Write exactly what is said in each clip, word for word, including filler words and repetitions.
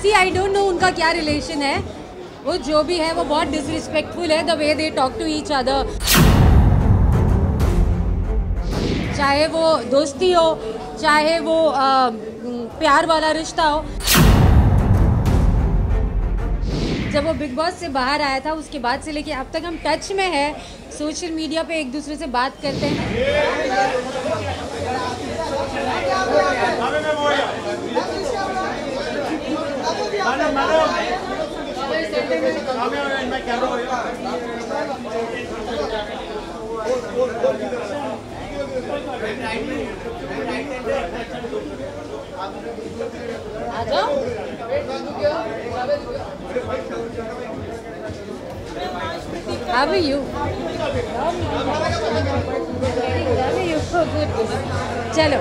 C I don't know उनका क्या relation है, वो जो भी है वो बहुत डिसरिस्पेक्टफुल है the way they talk to each other. चाहे वो दोस्ती हो, चाहे वो आ, प्यार वाला रिश्ता हो। जब वो बिग बॉस से बाहर आया था उसके बाद से लेके अब तक हम टच में है, सोशल मीडिया पे एक दूसरे से बात करते हैं। आ जाओ। How are you? How are you? Oh, good, good. चलो।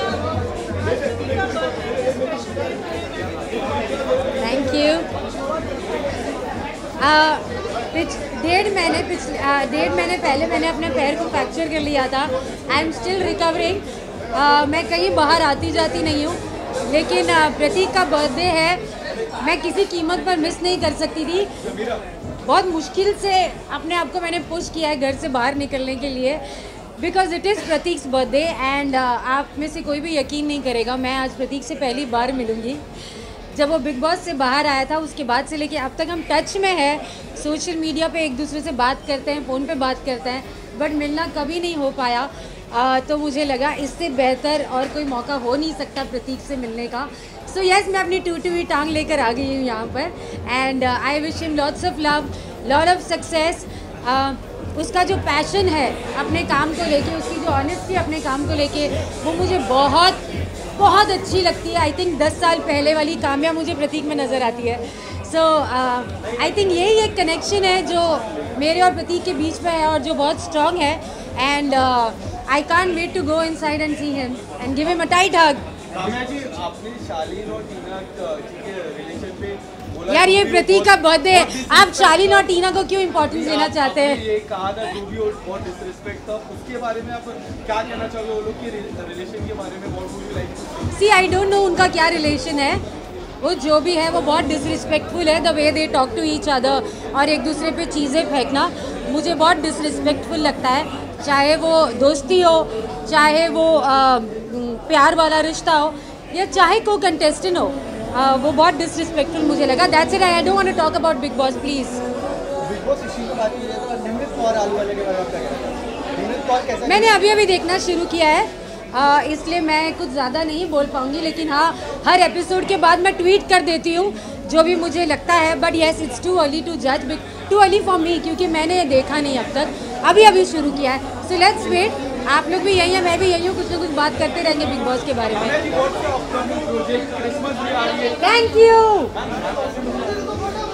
Thank you. डेढ़ महीने पिछले डेढ़ महीने पहले मैंने अपने पैर को फ्रैक्चर कर लिया था। I am still recovering. मैं कहीं बाहर आती जाती नहीं हूँ, लेकिन प्रतीक का बर्थडे है, मैं किसी कीमत पर मिस नहीं कर सकती थी। बहुत मुश्किल से अपने आप को मैंने पुश किया है घर से बाहर निकलने के लिए, because it is Prateek's birthday. And आप में से कोई भी यकीन नहीं करेगा, मैं आज प्रतीक से पहली बार मिलूँगी। जब वो बिग बॉस से बाहर आया था उसके बाद से लेके अब तक हम टच में है, सोशल मीडिया पे एक दूसरे से बात करते हैं, फ़ोन पे बात करते हैं, बट मिलना कभी नहीं हो पाया। आ, तो मुझे लगा इससे बेहतर और कोई मौका हो नहीं सकता प्रतीक से मिलने का। सो so, यस yes, मैं अपनी टूटी हुई टांग लेकर आ गई हूँ यहाँ पर। And I wish him lots of love, lot of success. उसका जो पैशन है अपने काम को लेके, उसकी जो ऑनेस्टी अपने काम को लेके, वो मुझे बहुत बहुत अच्छी लगती है। आई थिंक दस साल पहले वाली काम्या मुझे प्रतीक में नज़र आती है। सो आई थिंक यही एक कनेक्शन है जो मेरे और प्रतीक के बीच में है और जो बहुत स्ट्रॉन्ग है। And I can't wait to go inside and see him and give him a tight hug. यार ये प्रतीक का बर्थडे है, आप शालीन और टीना को क्यों इम्पोर्टेंस देना चाहते हैं? ये कहा था जो भी बहुत डिसरिस्पेक्ट था, उसके बारे में आप क्या कहना चाहोगे? वो लोग के रिलेशन के बारे में बहुत कुछ like see I don't know उनका क्या रिलेशन है, वो जो भी है वो बहुत डिसरिस्पेक्टफुल है the way they talk to each other. और एक दूसरे पे चीज़ें फेंकना मुझे बहुत डिसरिस्पेक्टफुल लगता है। चाहे वो दोस्ती हो, चाहे वो आ, प्यार वाला रिश्ता हो, या चाहे को कंटेस्टेंट हो, आ, वो बहुत डिसरिस्पेक्टफुल मुझे लगा। That's it. I don't want to talk about Bigg Boss please. Bigg Boss issue की बात की जाए तो निम्रत कौर आलूवालिया के बारे में क्या कहना है? निम्रत कौर कैसा? मैंने अभी अभी देखना शुरू किया है, आ, इसलिए मैं कुछ ज़्यादा नहीं बोल पाऊँगी, लेकिन हाँ हर एपिसोड के बाद मैं ट्वीट कर देती हूँ जो भी मुझे लगता है। But yes, it's too early to जज, टू अर्ली फॉर मी, क्योंकि मैंने देखा नहीं अब तक, अभी अभी शुरू किया है। So let's wait. आप लोग भी यही हैं, मैं भी यही हूँ, कुछ ना कुछ बात करते रहेंगे बिग बॉस के बारे में। Thank you.